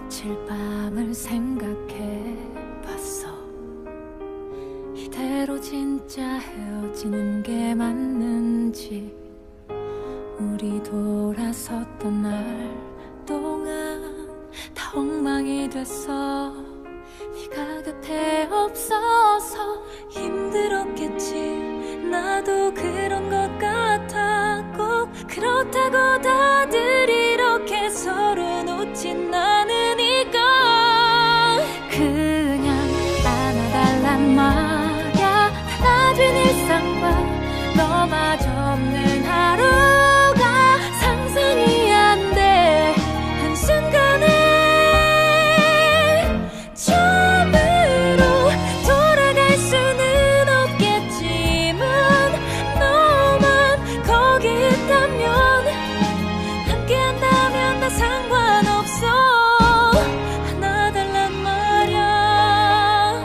며칠 밤을 생각해 봤어. 이대로 진짜 헤어지는 게 맞는지. 우리 돌아섰던 날 동안 다 엉망이 됐어. 네가 곁에 없어서 힘들었겠지. 나도 그런 것 같아. 꼭 그렇다고 다들 이렇게 서로 놓진 않으니까 그냥 안아달란 말야. 달라진 일상과 너마저 없는 하루가 상상이 안 돼. 한순간에 처음으로 돌아갈 수는 없겠지만 너만 거기 있다면 함께한다면 나 상관없어. 안아달란 말야.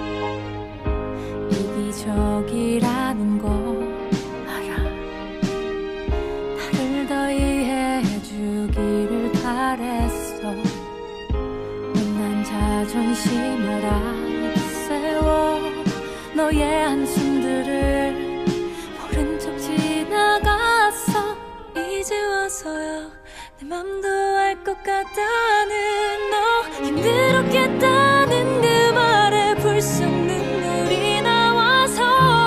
이기적이라는 거 알아. 나를 더 이해해주기를 바랬어. 못난 자존심을 앞세워 너의 한숨들을 모른 척 지나갔어. 이제 와서야 내 맘도 알 것 같다는 너. 힘들었겠다는 그 말에 불쑥 눈물이 나와서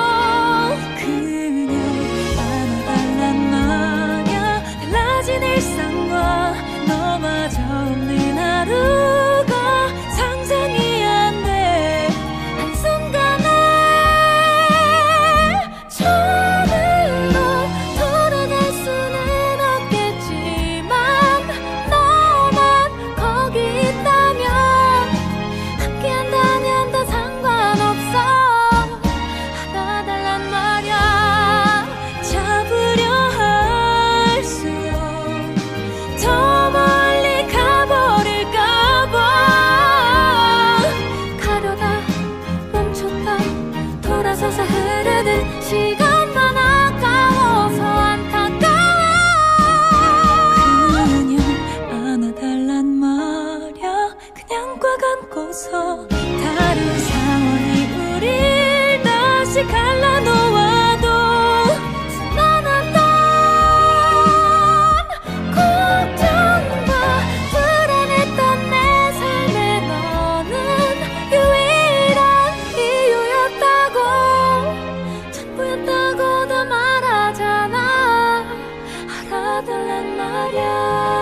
그냥 안아달란 말야. 달라진 일상과 너마저 없는 하루가 상상이 안 돼. 한순간에 처음으로 돌아갈 수는 없겠지만 너만 거기 있다면 함께한다면 다 상관없어. 안아달란 말야. 잡으려 할수록 더 멀리 가버릴까봐 가려다 멈췄다 돌아서서 흐르는 시간만 아까워서 안타까워. 그냥 안아달란 말야. 그냥 꽉 안고서 다른 상황이 우릴 다시 갈라놓아도 수많았던 걱정과 불안했던 내 삶에 너는 유일한 이유였다고. 전부였다고 다 말하잖아. 알아달란 말야.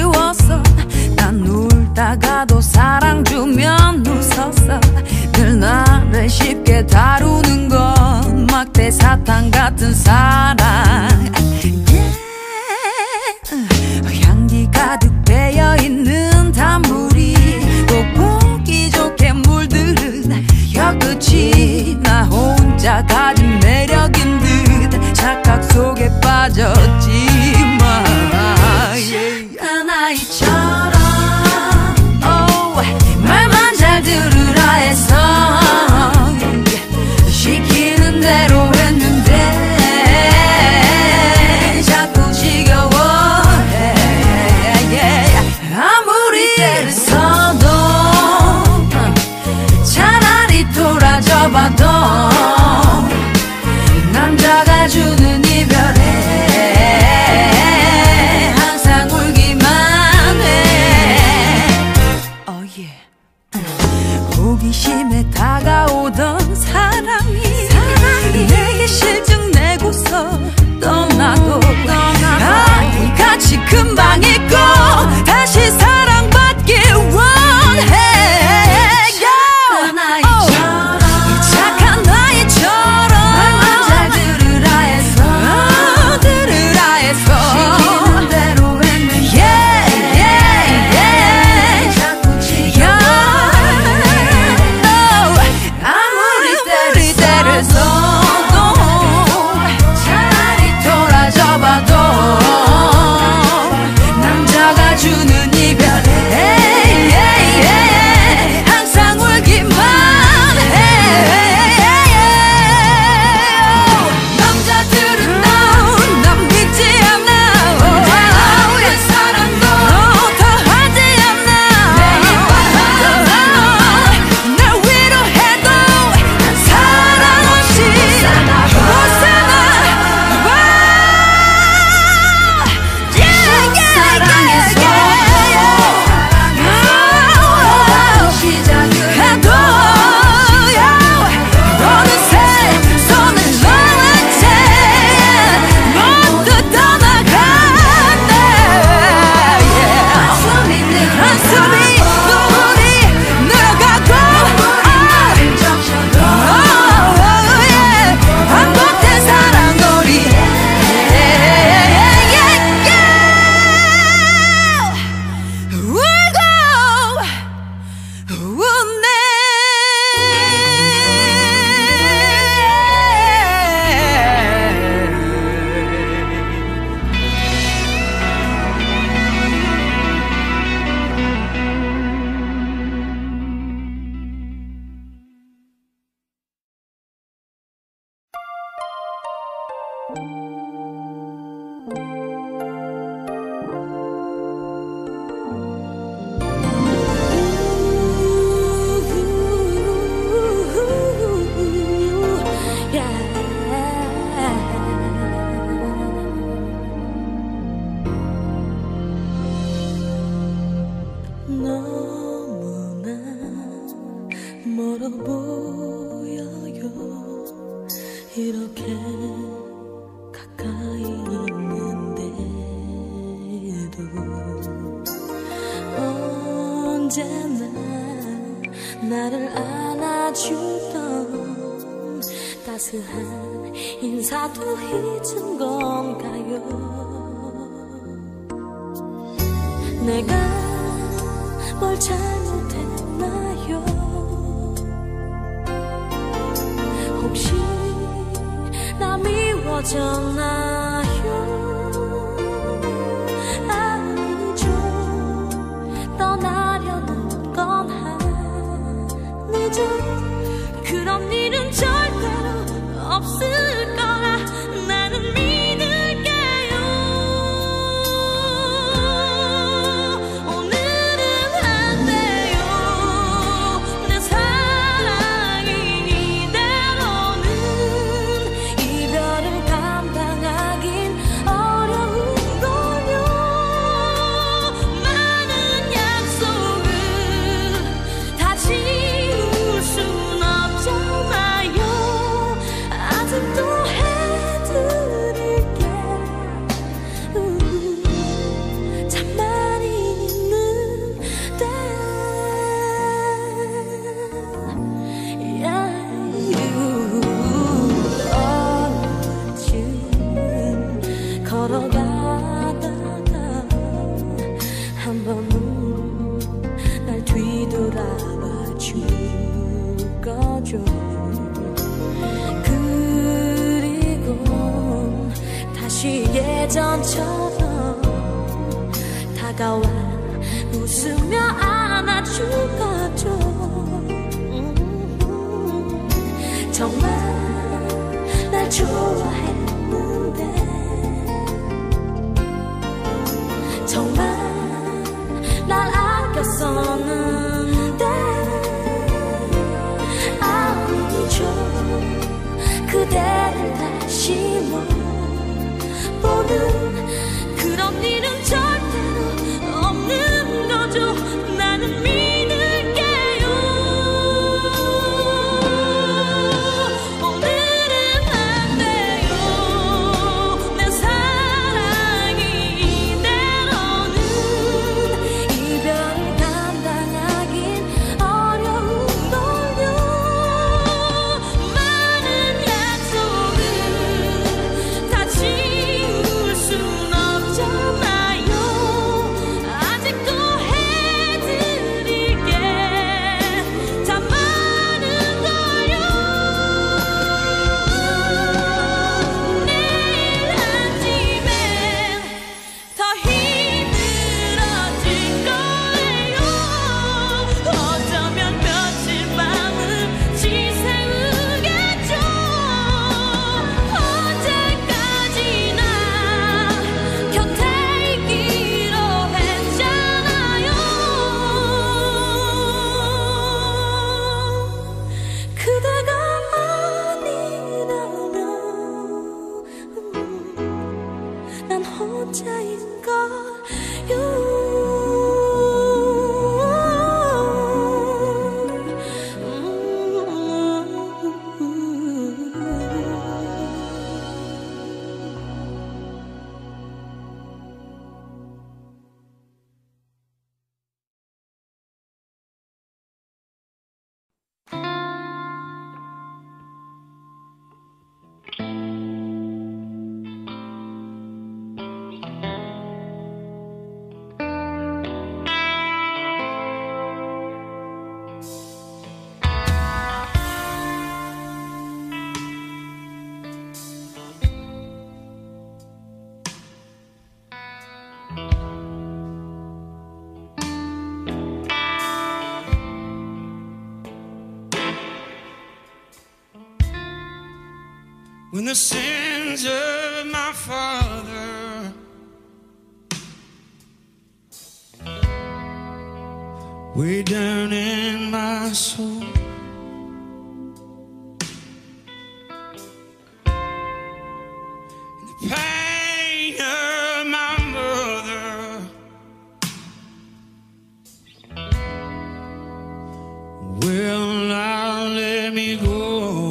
그리웠어. 난 울다가도 사랑 주면 웃었어. 늘 나를 쉽게 다루는 건 막대 사탕 같은 사랑. 향기 가득 배어있는 단물이 또 보기 좋게 물들은 혀끝이 나 혼자 가진 매력인 듯 착각 속에 빠졌지만 한 아이처럼 말만 잘 들으라 해서 시키는 대로 했는데 자꾸 지겨워해. 아무리 때를 써도 차라리 돌아져봐도 남자가 주는 이별에 항상 울기만 해. Oh yeah. 호기심에 다가오던 사람이 내게 실증 내고서 떠나도 같이 금방 잊고 다시 사랑받길 원해. 착한 아이처럼 말만 잘 들으라 해서 시키는 대로 했는데 자꾸 지겨워. 아무리 때를 써도 차라리 돌아져봐도 남자가 주는 이별에 항상 울기만 해. 남자들은 난 믿지 않아. 내 사랑도 더 하지 않아. 날 위로해도 사랑 없이 못 살아. 시작을 해도 어느새 손을 놓은 채 모두 떠나갔네. 한숨이 눈물이 늘어가고 반복된 사랑놀이. 울고 웃네. 너무나 멀어 보여요. 이렇게 가까이 있는데도 언제나 나를 안아주던 따스한 인사도 잊은 건가요? 내가 뭘 잘못했나요? 혹시 나 미워졌나요? 아니죠. 떠나려는 건 아니죠. 그런 일은 절대로 없을 거라 나는 믿을게요. 오늘은 안 돼요. 내 사랑이 이대로는 이별을 감당하긴 줘. 그리고 다시 예전처럼 다가와 웃으며 안아주거죠. 정말 날 좋아했는데, 정말 날 아꼈었는데, 아니죠. 그대를 다시 못 보는 그런 일은 절대로 없는 거죠. 나는 믿을게요. 오늘은 안 돼요. 내 사랑이 이대로는 이별을 감당하긴 어려운걸요. 많은 약속을 다 지울 순 없잖아요. 아직도 해드릴게 참 많은 거요. 내일 아침엔 더 힘들어질 거예요. 어쩌면 며칠 밤을 지새우겠죠. 언제까지나 곁에 있기로 했잖아요. 그대가 아니라면 난 When the sins of my father way down in my soul, and the pain of my mother will not let me go.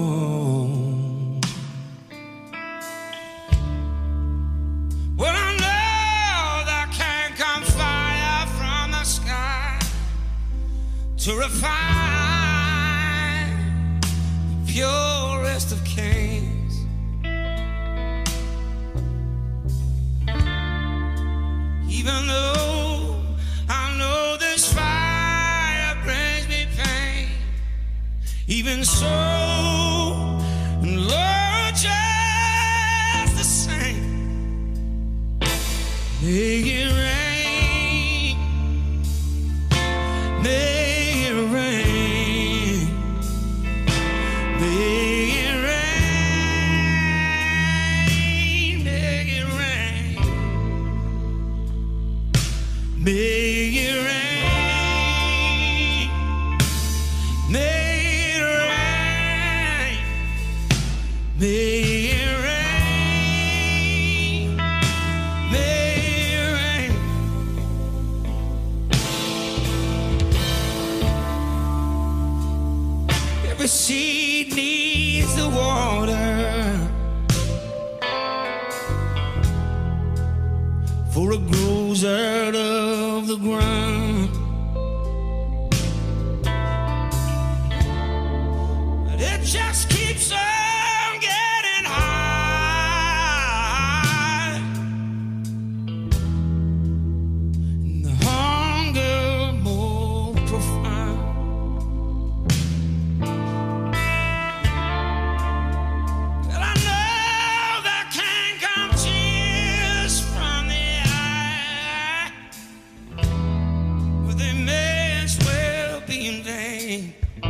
To refine the purest of kings, even though I know this fire brings me pain, even so, Lord, just the same, make it rain, make Make it rain, make it rain, make it rain, make it rain. Every seed needs the water for it grows out of the ground. But it just keeps on getting high, and the hunger more profound. pain.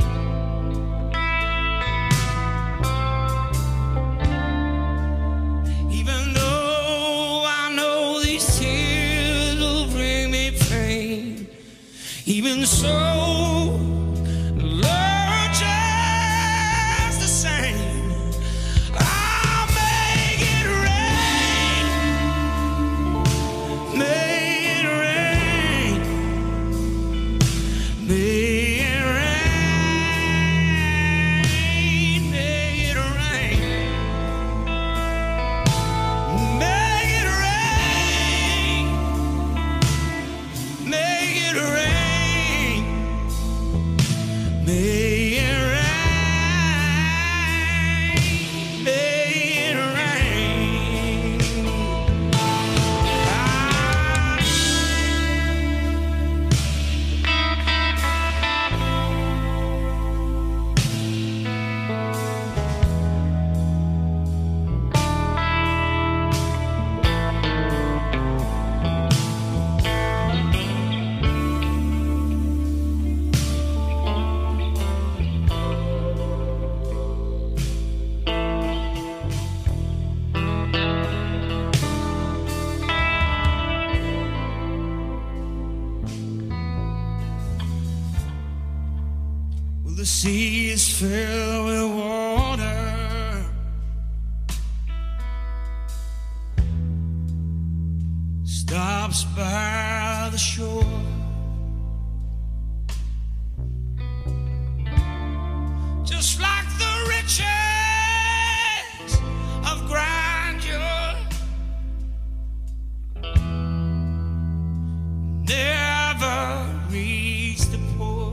Even though I know these tears will bring me pain, even so, Lord, just the same, I'll make it rain, make it rain, make it rain, make it rain, make it rain, make it rain. May it rain, may it rain. Well, the sea is filled with water, stops by the shore. Just like the riches of grandeur, never reach the poor.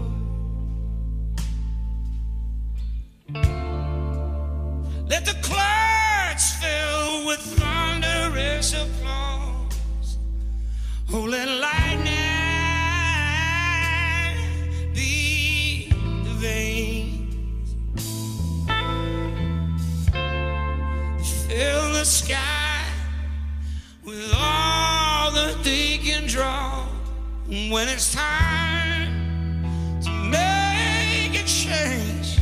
Let the clouds fill with thunderous applause. Oh, let lightning be the veins, fill the sky with all that they can draw. When it's time to make a change,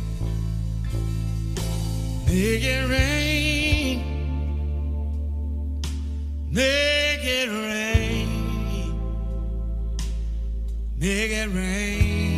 make it rain, make it rain, make it rain.